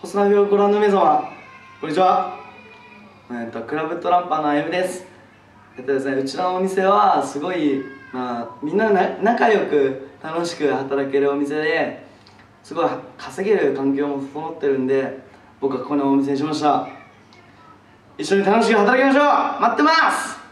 細ナビをご覧の皆様、こんにちは。クラブトランパーのあゆむです。ですね、うちのお店はすごい、みんな仲良く楽しく働けるお店で、すごい稼げる環境も整ってるんで、僕はこのお店にしました。一緒に楽しく働きましょう。待ってます。